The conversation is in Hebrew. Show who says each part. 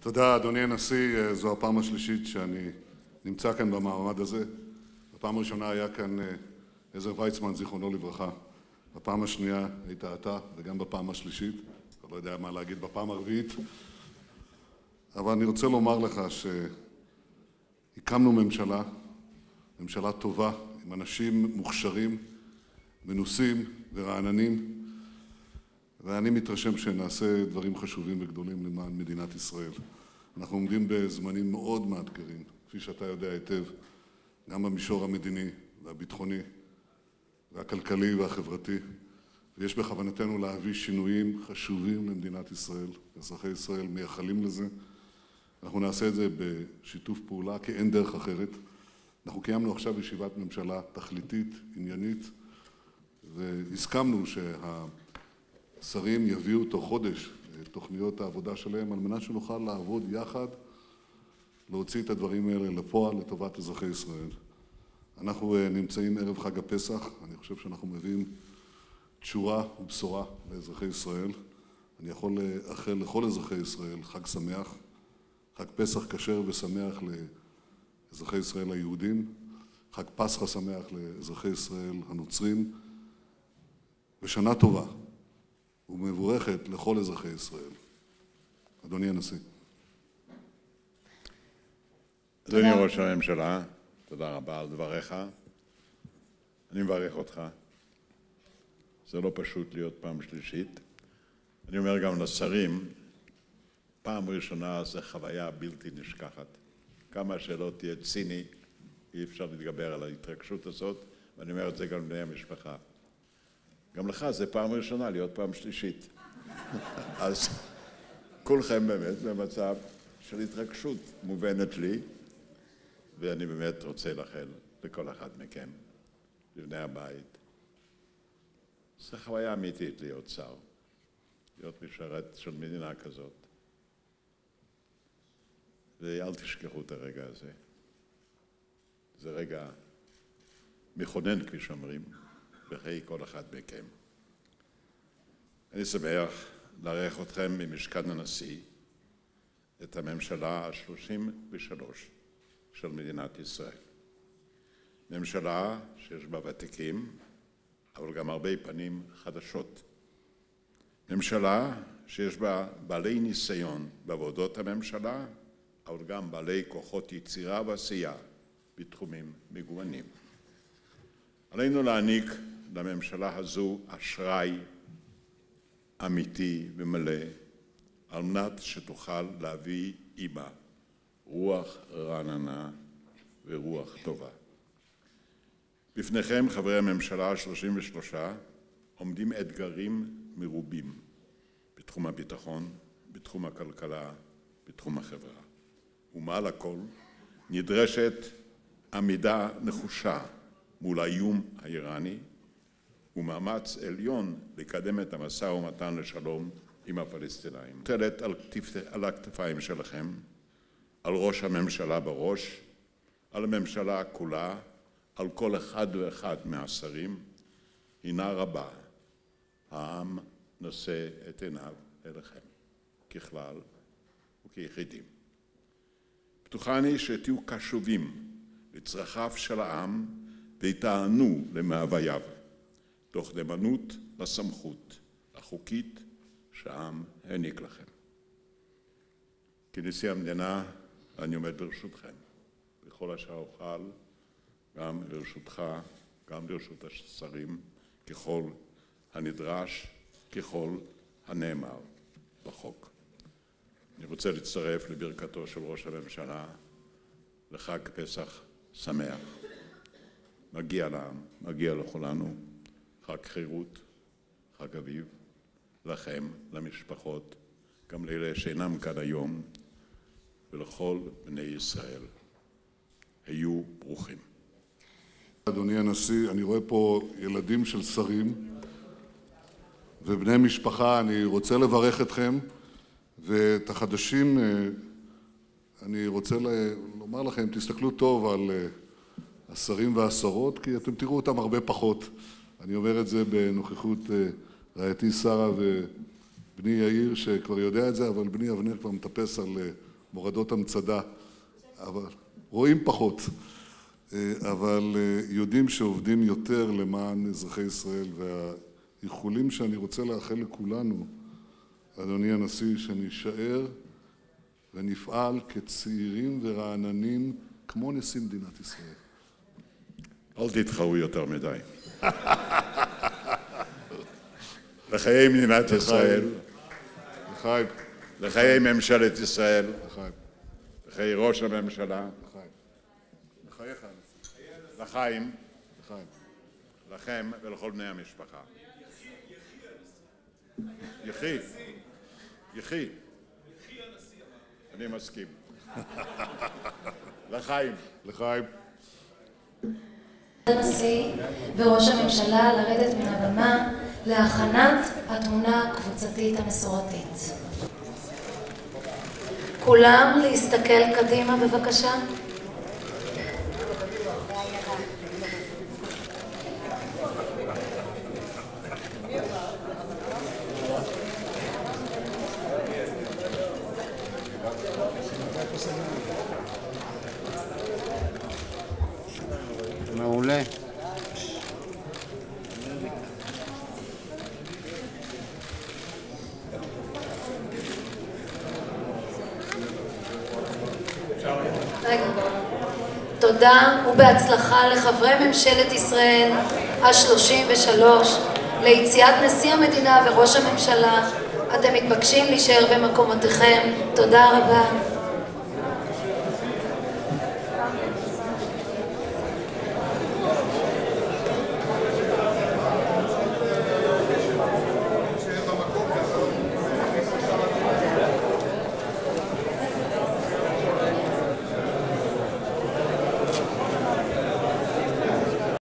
Speaker 1: תודה, אדוני הנשיא. זו הפעם השלישית שאני נמצא כאן במעמד הזה. הפעם הראשונה היה כאן עזר ויצמן, זיכרונו לברכה. בפעם השנייה היית אתה, וגם בפעם השלישית. אני לא יודע מה להגיד בפעם הרביעית. אבל אני רוצה לומר לך שהקמנו ממשלה טובה, עם אנשים מוכשרים, מנוסים ורעננים, ואני מתרשם שנעשה דברים חשובים וגדולים למען מדינת ישראל. אנחנו עומדים בזמנים מאוד מאתגרים, כפי שאתה יודע היטב, גם במישור המדיני והביטחוני והכלכלי והחברתי, ויש בכוונתנו להביא שינויים חשובים למדינת ישראל. אזרחי ישראל מייחלים לזה. אנחנו נעשה את זה בשיתוף פעולה, כי אין דרך אחרת. אנחנו קיימנו עכשיו ישיבת ממשלה תכליתית, עניינית, והסכמנו שהשרים יביאו תוך חודש תוכניות העבודה שלהם, על מנת שנוכל לעבוד יחד, להוציא את הדברים האלה לפועל לטובת אזרחי ישראל. אנחנו נמצאים ערב חג הפסח, אני חושב שאנחנו מביאים תשורה ובשורה לאזרחי ישראל. אני יכול לאחל לכל אזרחי ישראל חג שמח, חג פסח כשר ושמח לאזרחי ישראל היהודים, חג פסחא שמח לאזרחי ישראל הנוצרים, ושנה טובה ומבורכת לכל אזרחי ישראל. אדוני הנשיא.
Speaker 2: אדוני ראש הממשלה, תודה רבה על דבריך. אני מברך אותך. זה לא פשוט להיות פעם שלישית. אני אומר גם לשרים, פעם ראשונה זה חוויה בלתי נשכחת. כמה שלא תהיה ציני, אי אפשר להתגבר על ההתרגשות הזאת, ואני אומר את זה גם לבני המשפחה. גם לך זה פעם ראשונה להיות פעם שלישית. אז כולכם באמת במצב של התרגשות מובנת לי, ואני באמת רוצה לאחל לכל אחד מכם, לבני הבית. זו חוויה אמיתית להיות שר, להיות משרת של מדינה כזאת. ואל תשכחו את הרגע הזה. זה רגע מכונן, כפי שאומרים, בחיי כל אחד מכם. אני שמח לארח אתכם ממשכן הנשיא, את הממשלה ה-33 של מדינת ישראל. ממשלה שיש בה ותיקים, אבל גם הרבה פנים חדשות. ממשלה שיש בה בעלי ניסיון בעבודות הממשלה, אבל גם בעלי כוחות יצירה ועשייה בתחומים מגוונים. עלינו להעניק לממשלה הזו אשראי אמיתי ומלא, על מנת שתוכל להביא עימה רוח רעננה ורוח טובה. בפניכם, חברי הממשלה ה-33, עומדים אתגרים מרובים בתחום הביטחון, בתחום הכלכלה, בתחום החברה. ומעל הכל נדרשת עמידה נחושה מול האיום האיראני ומאמץ עליון לקדם את המשא ומתן לשלום עם הפלסטינאים. מוטלת על הכתפיים שלכם, על ראש הממשלה בראש, על הממשלה כולה, על כל אחד ואחד מהשרים, הינה רבה. העם נושא את עיניו אליכם, ככלל וכיחידים. בטוחני שתהיו קשובים לצרכיו של העם ותענו למאווייו, תוך נאמנות לסמכות החוקית שהעם העניק לכם. כנשיא המדינה אני עומד לרשותכם, בכל אשר אוכל, גם לרשותך, גם לרשות השרים, ככל הנדרש, ככל הנאמר בחוק. אני רוצה להצטרף לברכתו של ראש הממשלה לחג פסח שמח. מגיע לעם, מגיע לכולנו, חג חירות, חג אביב, לכם, למשפחות, גם לאלה שאינם כאן היום, ולכל בני ישראל. היו ברוכים.
Speaker 1: אדוני הנשיא, אני רואה פה ילדים של שרים ובני משפחה. אני רוצה לברך אתכם, ואת החדשים אני רוצה לומר לכם, תסתכלו טוב על השרים והשרות, כי אתם תראו אותם הרבה פחות. אני אומר את זה בנוכחות רעייתי שרה ובני יאיר, שכבר יודע את זה, אבל בני אבנר כבר מטפס על מורדות המצדה, אבל רואים פחות, אבל יודעים שעובדים יותר למען אזרחי ישראל, והאיחולים שאני רוצה לאחל לכולנו, אדוני הנשיא, שנשאר ונפעל כצעירים ורעננים כמו נשיא מדינת ישראל.
Speaker 2: אל תתחרו יותר מדי. לחיי מדינת ישראל,
Speaker 1: לחיים,
Speaker 2: לחיי ממשלת ישראל,
Speaker 1: לחיים,
Speaker 2: לחיי ראש הממשלה,
Speaker 1: לחיים, לחייך,
Speaker 2: לחיים,
Speaker 1: לחיים.
Speaker 2: לכם ולכל בני המשפחה. יחי, יחי. אני מסכים. לחיים.
Speaker 1: לחיים.
Speaker 3: הנשיא וראש הממשלה לרדת מן הבמה להכנת התמונה הקבוצתית המסורתית. כולם להסתכל קדימה בבקשה.
Speaker 4: מעולה.
Speaker 3: תודה ובהצלחה לחברי ממשלת ישראל ה-33, ליציאת נשיא המדינה וראש הממשלה. אתם מתבקשים להישאר במקומותיכם. תודה רבה.